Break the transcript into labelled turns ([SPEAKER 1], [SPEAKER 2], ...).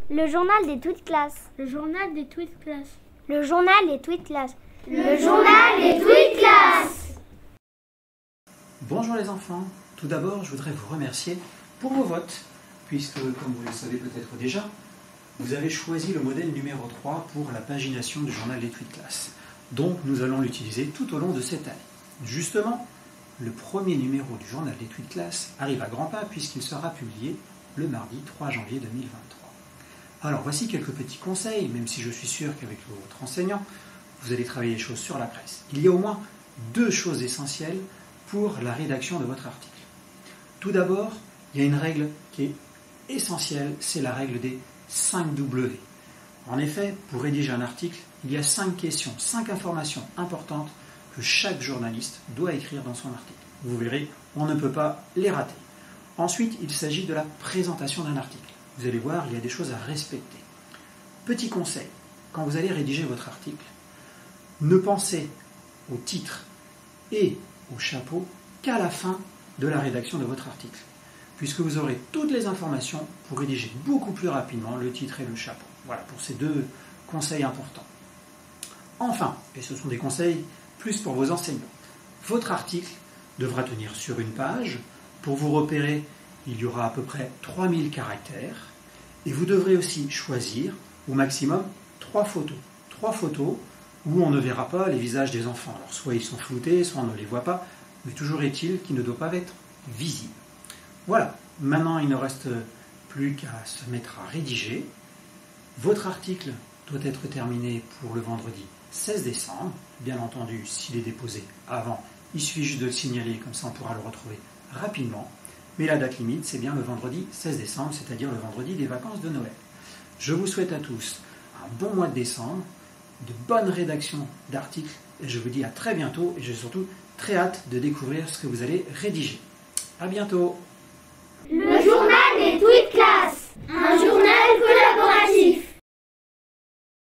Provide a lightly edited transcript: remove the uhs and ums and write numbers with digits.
[SPEAKER 1] Le journal des tweets classe.
[SPEAKER 2] Le journal des tweets classe.
[SPEAKER 1] Le journal des tweets classe.
[SPEAKER 3] Le journal des tweets classe.
[SPEAKER 4] Bonjour les enfants. Tout d'abord, je voudrais vous remercier pour vos votes, puisque, comme vous le savez peut-être déjà, vous avez choisi le modèle numéro 3 pour la pagination du journal des tweets classe. Donc, nous allons l'utiliser tout au long de cette année. Justement, le premier numéro du journal des tweets classe arrive à grands pas puisqu'il sera publié le mardi 3 janvier 2023. Alors, voici quelques petits conseils, même si je suis sûr qu'avec votre enseignant, vous allez travailler les choses sur la presse. Il y a au moins 2 choses essentielles pour la rédaction de votre article. Tout d'abord, il y a une règle qui est essentielle, c'est la règle des 5 W. En effet, pour rédiger un article, il y a 5 questions, 5 informations importantes que chaque journaliste doit écrire dans son article. Vous verrez, on ne peut pas les rater. Ensuite, il s'agit de la présentation d'un article. Vous allez voir, il y a des choses à respecter. Petit conseil, quand vous allez rédiger votre article, ne pensez au titre et au chapeau qu'à la fin de la rédaction de votre article, puisque vous aurez toutes les informations pour rédiger beaucoup plus rapidement le titre et le chapeau. Voilà pour ces 2 conseils importants. Enfin, et ce sont des conseils plus pour vos enseignants, votre article devra tenir sur une page. Pour vous repérer, il y aura à peu près 3000 caractères, et vous devrez aussi choisir au maximum 3 photos. 3 photos où on ne verra pas les visages des enfants. Alors soit ils sont floutés, soit on ne les voit pas, mais toujours est-il qu'ils ne doivent pas être visibles. Voilà, maintenant il ne reste plus qu'à se mettre à rédiger. Votre article doit être terminé pour le vendredi 16 décembre. Bien entendu, s'il est déposé avant, il suffit juste de le signaler, comme ça on pourra le retrouver rapidement. Mais la date limite, c'est bien le vendredi 16 décembre, c'est-à-dire le vendredi des vacances de Noël. Je vous souhaite à tous un bon mois de décembre, de bonnes rédactions d'articles, et je vous dis à très bientôt, et j'ai surtout très hâte de découvrir ce que vous allez rédiger. À bientôt.